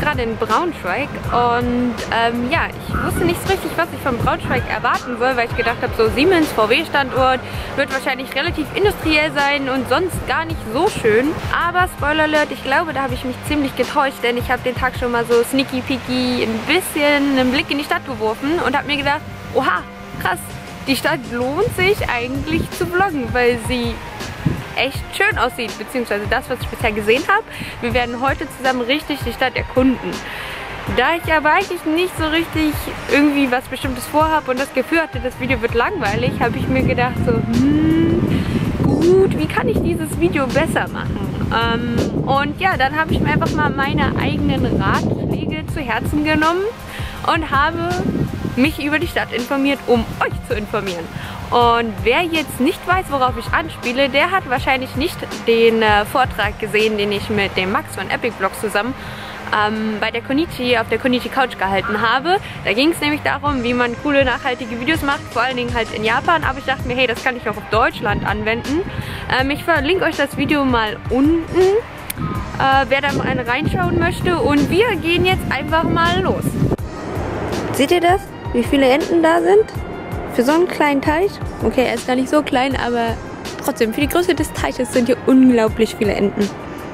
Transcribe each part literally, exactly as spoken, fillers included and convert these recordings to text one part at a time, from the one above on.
gerade in Braunschweig und ähm, ja, ich wusste nicht so richtig, was ich von Braunschweig erwarten soll, weil ich gedacht habe, so Siemens V W-Standort wird wahrscheinlich relativ industriell sein und sonst gar nicht so schön. Aber Spoiler Alert, ich glaube, da habe ich mich ziemlich getäuscht, denn ich habe den Tag schon mal so sneaky peeky ein bisschen einen Blick in die Stadt geworfen und habe mir gedacht, oha, krass, die Stadt lohnt sich eigentlich zu vloggen, weil sie echt schön aussieht, beziehungsweise das, was ich bisher gesehen habe. Wir werden heute zusammen richtig die Stadt erkunden. Da ich aber eigentlich nicht so richtig irgendwie was Bestimmtes vorhabe und das Gefühl hatte, das Video wird langweilig, habe ich mir gedacht so, hm, gut, wie kann ich dieses Video besser machen? Ähm, und ja, dann habe ich mir einfach mal meine eigenen Ratschläge zu Herzen genommen und habe mich über die Stadt informiert, um euch zu informieren. Und wer jetzt nicht weiß, worauf ich anspiele, der hat wahrscheinlich nicht den äh, Vortrag gesehen, den ich mit dem Max von Epic Vlogs zusammen ähm, bei der Konichi auf der Konichi Couch gehalten habe. Da ging es nämlich darum, wie man coole, nachhaltige Videos macht, vor allen Dingen halt in Japan. Aber ich dachte mir, hey, das kann ich auch auf Deutschland anwenden. Ähm, ich verlinke euch das Video mal unten, äh, wer da mal reinschauen möchte. Und wir gehen jetzt einfach mal los. Seht ihr das? Wie viele Enten da sind? Für so einen kleinen Teich, okay, er ist gar nicht so klein, aber trotzdem, für die Größe des Teiches sind hier unglaublich viele Enten.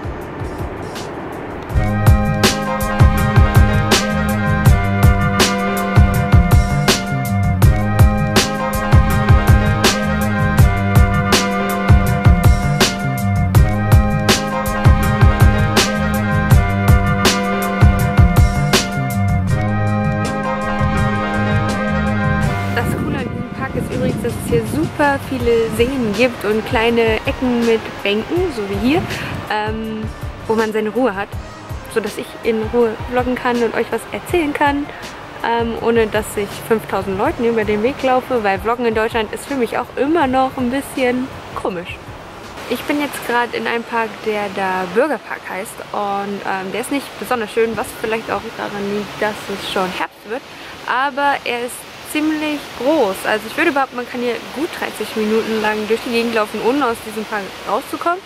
Dass es hier super viele Seen gibt und kleine Ecken mit Bänken, so wie hier, ähm, wo man seine Ruhe hat, sodass ich in Ruhe vloggen kann und euch was erzählen kann, ähm, ohne dass ich fünftausend Leuten über den Weg laufe, weil Vloggen in Deutschland ist für mich auch immer noch ein bisschen komisch. Ich bin jetzt gerade in einem Park, der da Bürgerpark heißt und ähm, der ist nicht besonders schön, was vielleicht auch daran liegt, dass es schon Herbst wird, aber er ist ziemlich groß. Also ich würde behaupten, man kann hier gut dreißig Minuten lang durch die Gegend laufen, ohne aus diesem Park rauszukommen.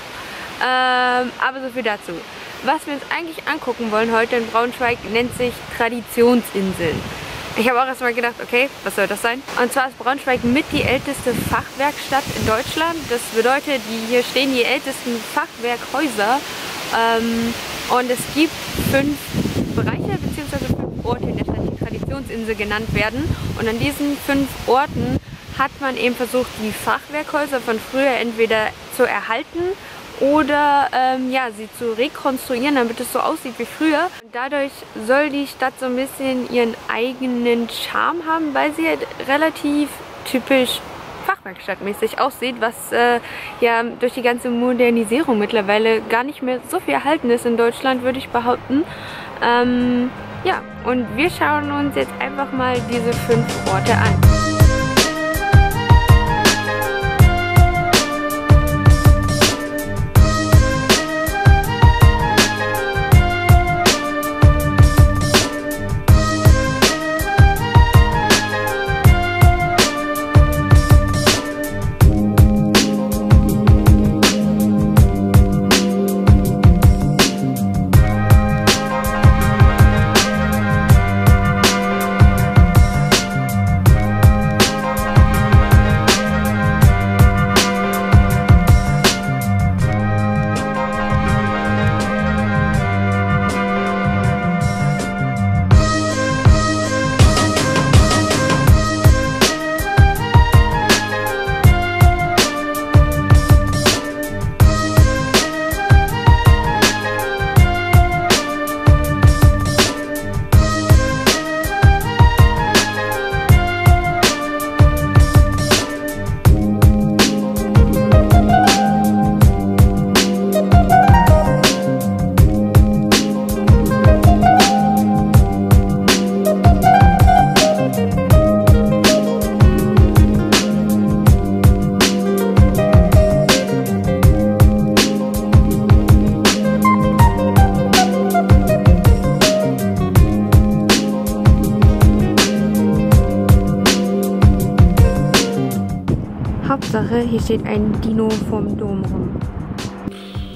Ähm, aber so viel dazu. Was wir uns eigentlich angucken wollen heute in Braunschweig, nennt sich Traditionsinseln. Ich habe auch erstmal gedacht, okay, was soll das sein? Und zwar ist Braunschweig mit die älteste Fachwerkstatt in Deutschland. Das bedeutet, die, hier stehen die ältesten Fachwerkhäuser. Ähm, und es gibt fünf Bereiche bzw. fünf Orte in der Stadt, die Traditionsinsel genannt werden. Und an diesen fünf Orten hat man eben versucht, die Fachwerkhäuser von früher entweder zu erhalten oder ähm, ja, sie zu rekonstruieren, damit es so aussieht wie früher. Und dadurch soll die Stadt so ein bisschen ihren eigenen Charme haben, weil sie halt relativ typisch fachwerkstattmäßig aussieht, was äh, ja durch die ganze Modernisierung mittlerweile gar nicht mehr so viel erhalten ist in Deutschland, würde ich behaupten. Ähm, ja, und wir schauen uns jetzt einfach mal diese fünf Orte an. Hauptsache, hier steht ein Dino vorm Dom rum.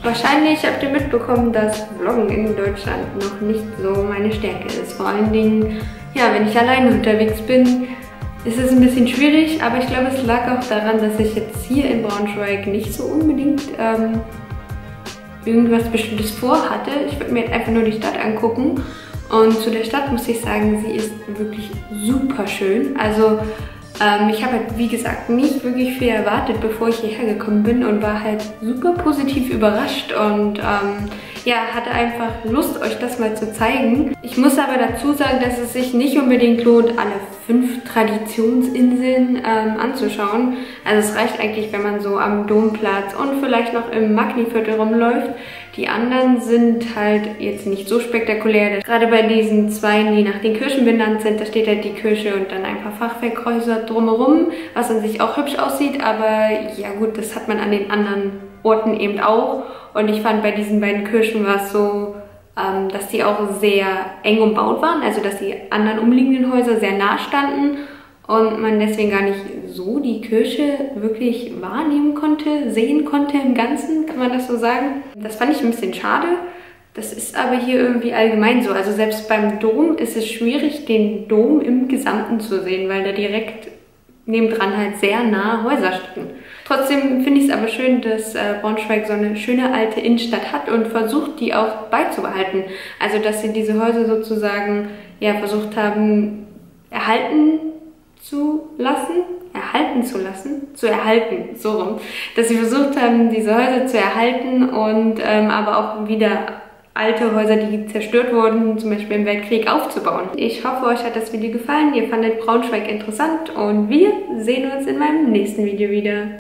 Wahrscheinlich habt ihr mitbekommen, dass Vloggen in Deutschland noch nicht so meine Stärke ist. Vor allen Dingen, ja, wenn ich alleine unterwegs bin, ist es ein bisschen schwierig. Aber ich glaube, es lag auch daran, dass ich jetzt hier in Braunschweig nicht so unbedingt ähm, irgendwas Bestimmtes vorhatte. Ich würde mir jetzt einfach nur die Stadt angucken. Und zu der Stadt muss ich sagen, sie ist wirklich super schön. Also ähm, ich habe halt, wie gesagt, nicht wirklich viel erwartet, bevor ich hierher gekommen bin und war halt super positiv überrascht und ähm, ja, hatte einfach Lust, euch das mal zu zeigen. Ich muss aber dazu sagen, dass es sich nicht unbedingt lohnt, alle fünf Traditionsinseln ähm, anzuschauen. Also es reicht eigentlich, wenn man so am Domplatz und vielleicht noch im Magni-Viertel rumläuft. Die anderen sind halt jetzt nicht so spektakulär. Gerade bei diesen zwei, die nach den Kirchen benannt sind, da steht halt die Kirche und dann ein paar Fachwerkhäuser drumherum, was an sich auch hübsch aussieht. Aber ja gut, das hat man an den anderen Orten eben auch. Und ich fand, bei diesen beiden Kirchen war es so, ähm, dass die auch sehr eng umbaut waren. Also dass die anderen umliegenden Häuser sehr nah standen. Und man deswegen gar nicht so die Kirche wirklich wahrnehmen konnte, sehen konnte im Ganzen, kann man das so sagen. Das fand ich ein bisschen schade. Das ist aber hier irgendwie allgemein so. Also selbst beim Dom ist es schwierig, den Dom im Gesamten zu sehen, weil da direkt nebendran halt sehr nah Häuser stehen. Trotzdem finde ich es aber schön, dass äh, Braunschweig so eine schöne alte Innenstadt hat und versucht, die auch beizubehalten. Also dass sie diese Häuser sozusagen ja versucht haben, erhalten zu lassen, erhalten zu lassen, zu erhalten, so rum, dass sie versucht haben, diese Häuser zu erhalten und ähm, aber auch wieder alte Häuser, die zerstört wurden, zum Beispiel im Weltkrieg, aufzubauen. Ich hoffe, euch hat das Video gefallen, ihr fandet Braunschweig interessant und wir sehen uns in meinem nächsten Video wieder.